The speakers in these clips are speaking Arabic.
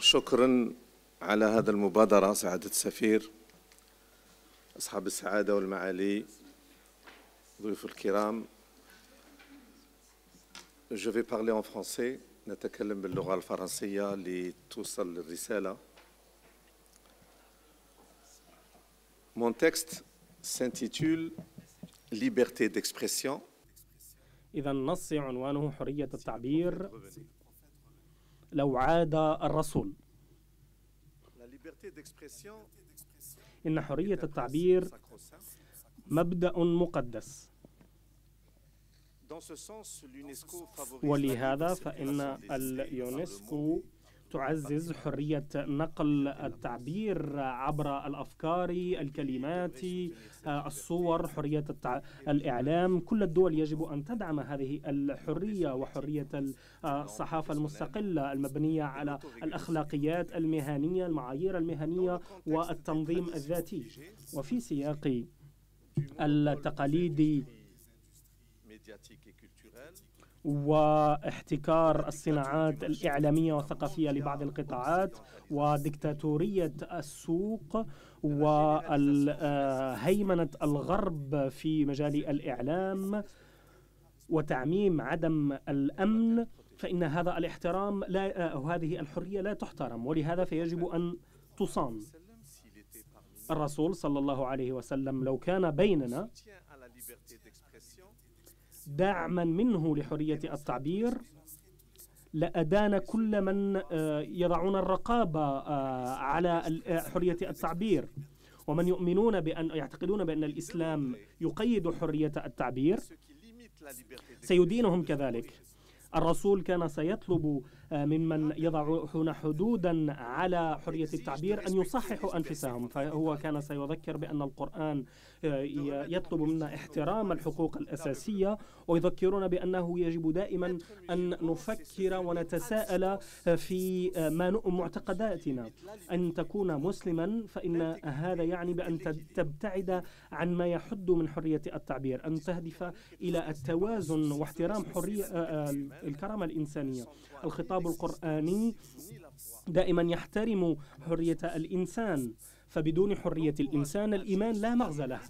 شكرا على هذا المبادرة سعادة السفير، أصحاب السعادة والمعالي، ضيوف الكرام. Je vais parler en français. نتكلم باللغة الفرنسية لتوصل الرسالة. Mon texte s'intitule Liberté d'expression. إذا النص عنوانه حرية التعبير لو عاد الرسول. إن حرية التعبير مبدأ مقدس، ولهذا فإن اليونسكو تعزز حرية نقل التعبير عبر الأفكار، الكلمات، الصور، حرية الإعلام. كل الدول يجب أن تدعم هذه الحرية وحرية الصحافة المستقلة المبنية على الأخلاقيات المهنية، المعايير المهنية والتنظيم الذاتي. وفي سياق التقاليد واحتكار الصناعات الإعلامية والثقافية لبعض القطاعات وديكتاتورية السوق وهيمنة الغرب في مجال الإعلام وتعميم عدم الأمن، فإن هذا الاحترام هذه الحرية لا تحترم، ولهذا فيجب أن تصان. الرسول صلى الله عليه وسلم لو كان بيننا دعما منه لحرية التعبير لأدان كل من يضعون الرقابة على حرية التعبير، ومن يعتقدون بأن الإسلام يقيد حرية التعبير سيدينهم كذلك. الرسول كان سيطلب ممن يضعون حدودا على حرية التعبير أن يصححوا أنفسهم، فهو كان سيذكر بأن القرآن يطلب منا احترام الحقوق الأساسية، ويذكرون بأنه يجب دائما أن نفكر ونتساءل في معتقداتنا. أن تكون مسلما فإن هذا يعني بأن تبتعد عن ما يحد من حرية التعبير، أن تهدف إلى التوازن واحترام الكرامة الإنسانية. الخطاب القرآني دائما يحترم حرية الإنسان، فبدون حرية الإنسان الإيمان لا مغزى له.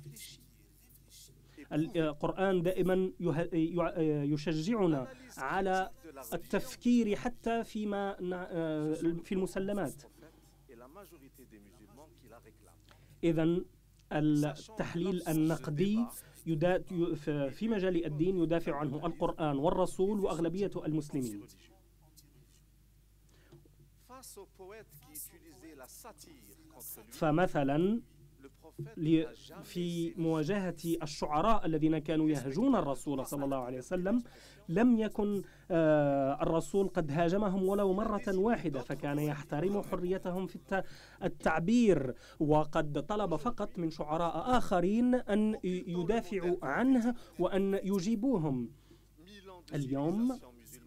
القرآن دائما يشجعنا على التفكير حتى في المسلمات. إذن التحليل النقدي في مجال الدين يدافع عنه القرآن والرسول وأغلبية المسلمين. فمثلا في مواجهة الشعراء الذين كانوا يهجون الرسول صلى الله عليه وسلم لم يكن الرسول قد هاجمهم ولو مرة واحدة، فكان يحترم حريتهم في التعبير، وقد طلب فقط من شعراء آخرين أن يدافعوا عنه وأن يجيبوهم. اليوم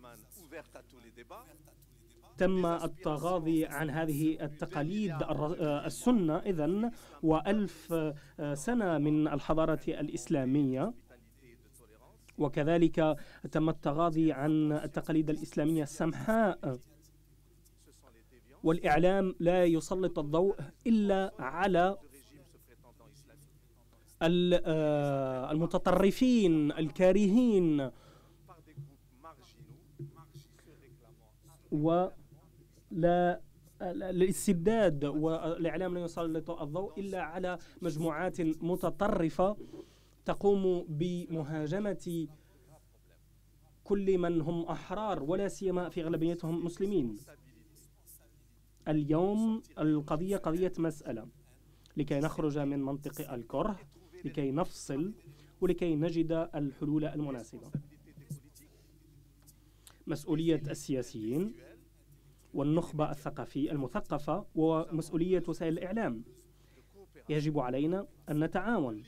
تم التغاضي عن هذه التقاليد السنة إذن، و1000 سنة من الحضارة الإسلامية، وكذلك تم التغاضي عن التقاليد الإسلامية السمحاء. والإعلام لا يسلط الضوء إلا على المتطرفين الكارهين، الاستبداد، والإعلام لا يسلط الضوء إلا على مجموعات متطرفة تقوم بمهاجمة كل من هم أحرار، ولا سيما في أغلبيتهم مسلمين. اليوم القضية قضية مسألة لكي نخرج من منطق الكره، لكي نفصل ولكي نجد الحلول المناسبة. مسؤولية السياسيين والنخبة الثقافية المثقفة ومسؤولية وسائل الإعلام. يجب علينا أن نتعاون.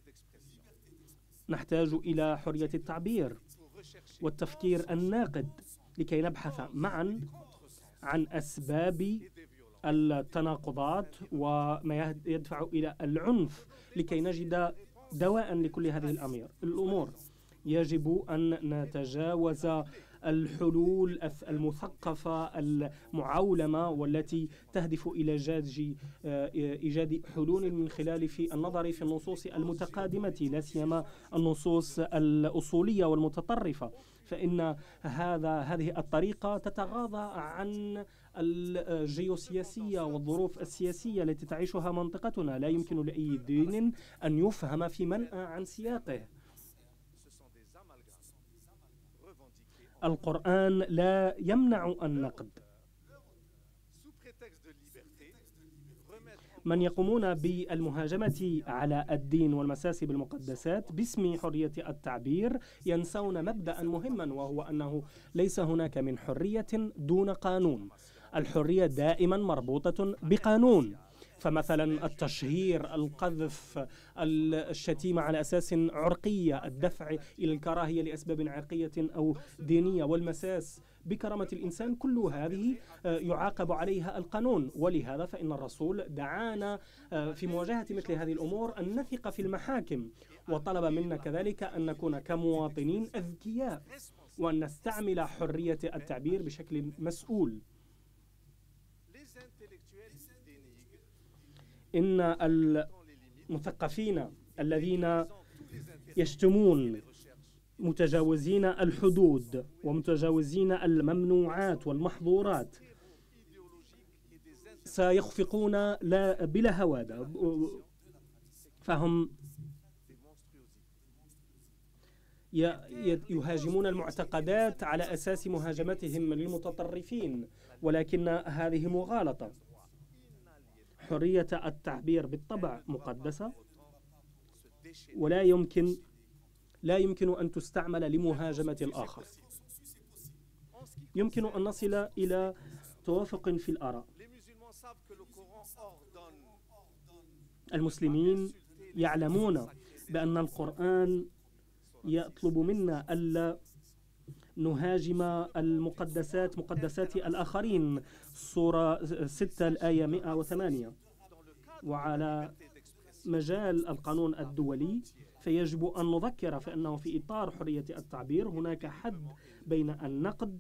نحتاج إلى حرية التعبير والتفكير الناقد لكي نبحث معا عن أسباب التناقضات وما يدفع إلى العنف لكي نجد دواء لكل هذه الأمور. يجب أن نتجاوز الحلول المثقفة المعولمة والتي تهدف إلى إيجاد حلول من خلال النظر في النصوص المتقادمة، لا سيما النصوص الأصولية والمتطرفة، فإن هذه الطريقة تتغاضى عن الجيوسياسية والظروف السياسية التي تعيشها منطقتنا. لا يمكن لأي دين أن يفهم في منأى عن سياقه. القرآن لا يمنع النقد. من يقومون بالمهاجمة على الدين والمساسي بالمقدسات باسم حرية التعبير ينسون مبدأ مهما، وهو أنه ليس هناك من حرية دون قانون. الحرية دائما مربوطة بقانون، فمثلا التشهير، القذف، الشتيمة على أساس عرقية، الدفع إلى الكراهية لأسباب عرقية أو دينية، والمساس بكرامة الإنسان، كل هذه يعاقب عليها القانون. ولهذا فإن الرسول دعانا في مواجهة مثل هذه الأمور أن نثق في المحاكم، وطلب منا كذلك أن نكون كمواطنين أذكياء وأن نستعمل حرية التعبير بشكل مسؤول. إن المثقفين الذين يشتمون متجاوزين الحدود ومتجاوزين الممنوعات والمحظورات سيخفقون بلا هوادة، فهم يهاجمون المعتقدات على أساس مهاجمتهم للمتطرفين، ولكن هذه مغالطة. حرية التعبير بالطبع مقدسة، ولا يمكن أن تستعمل لمهاجمة الآخر. يمكن أن نصل إلى توافق في الآراء. المسلمين يعلمون بأن القرآن يطلب منا ألا نهاجم مقدسات الآخرين، سورة 6 الآية 108. وعلى مجال القانون الدولي فيجب أن نذكر فإنه في إطار حرية التعبير هناك حد بين النقد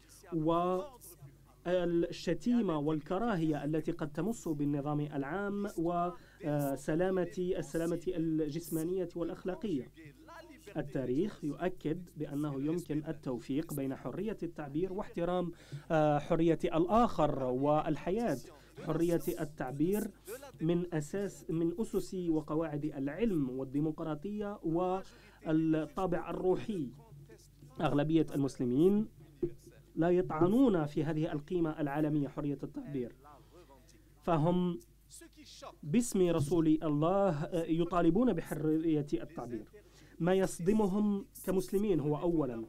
والشتيمة والكراهية التي قد تمس بالنظام العام وسلامة الجسمانية والأخلاقية. التاريخ يؤكد بأنه يمكن التوفيق بين حرية التعبير واحترام حرية الآخر والحياة. حرية التعبير من أسس وقواعد العلم والديمقراطية والطابع الروحي. أغلبية المسلمين لا يطعنون في هذه القيمة العالمية حرية التعبير، فهم باسم رسول الله يطالبون بحرية التعبير. ما يصدمهم كمسلمين هو أولا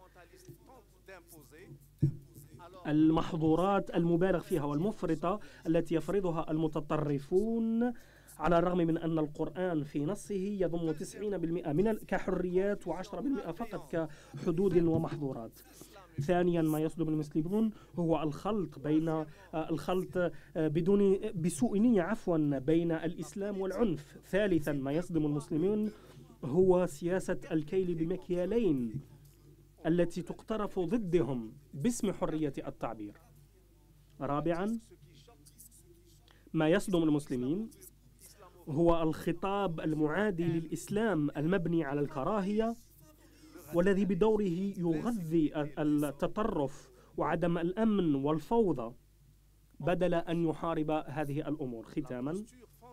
المحظورات المبالغ فيها والمفرطة التي يفرضها المتطرفون، على الرغم من أن القرآن في نصه يضم 90% كحريات و10% فقط كحدود ومحظورات. ثانيا ما يصدم المسلمون هو الخلط بسوء نية بين الإسلام والعنف. ثالثا ما يصدم المسلمين هو سياسة الكيل بمكيالين التي تقترف ضدهم باسم حرية التعبير. رابعا ما يصدم المسلمين هو الخطاب المعادي للإسلام المبني على الكراهية، والذي بدوره يغذي التطرف وعدم الأمن والفوضى بدل أن يحارب هذه الأمور. ختاما،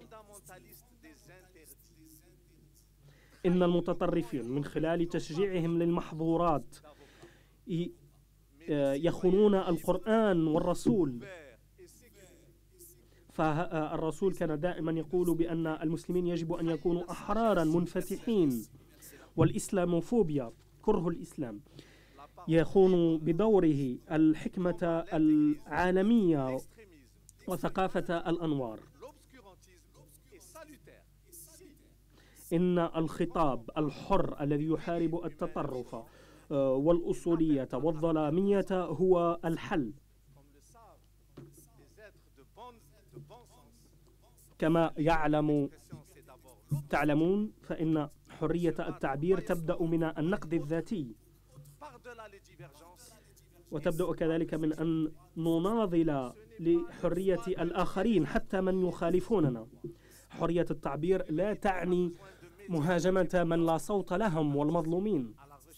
إن المتطرفين من خلال تشجيعهم للمحظورات يخونون القرآن والرسول. فالرسول كان دائما يقول بأن المسلمين يجب أن يكونوا أحرارا منفتحين، والإسلاموفوبيا كره الإسلام يخون بدوره الحكمة العالمية وثقافة الأنوار. إن الخطاب الحر الذي يحارب التطرف والأصولية والظلامية هو الحل. كما تعلمون فإن حرية التعبير تبدأ من النقد الذاتي. وتبدأ كذلك من أن نناضل لحرية الآخرين حتى من يخالفوننا. حرية التعبير لا تعني مهاجمة من لا صوت لهم والمظلومين.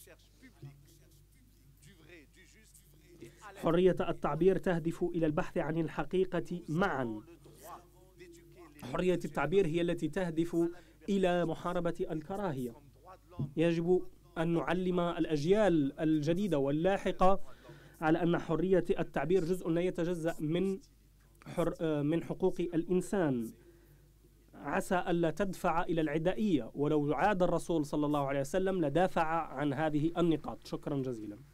حرية التعبير تهدف إلى البحث عن الحقيقة معا. حرية التعبير هي التي تهدف إلى محاربة الكراهية. يجب أن نعلم الأجيال الجديدة واللاحقة على أن حرية التعبير جزء لا يتجزأ من حقوق الإنسان. عسى ألا تدفع إلى العدائية، ولو عاد الرسول صلى الله عليه وسلم لدافع عن هذه النقاط. شكرا جزيلا.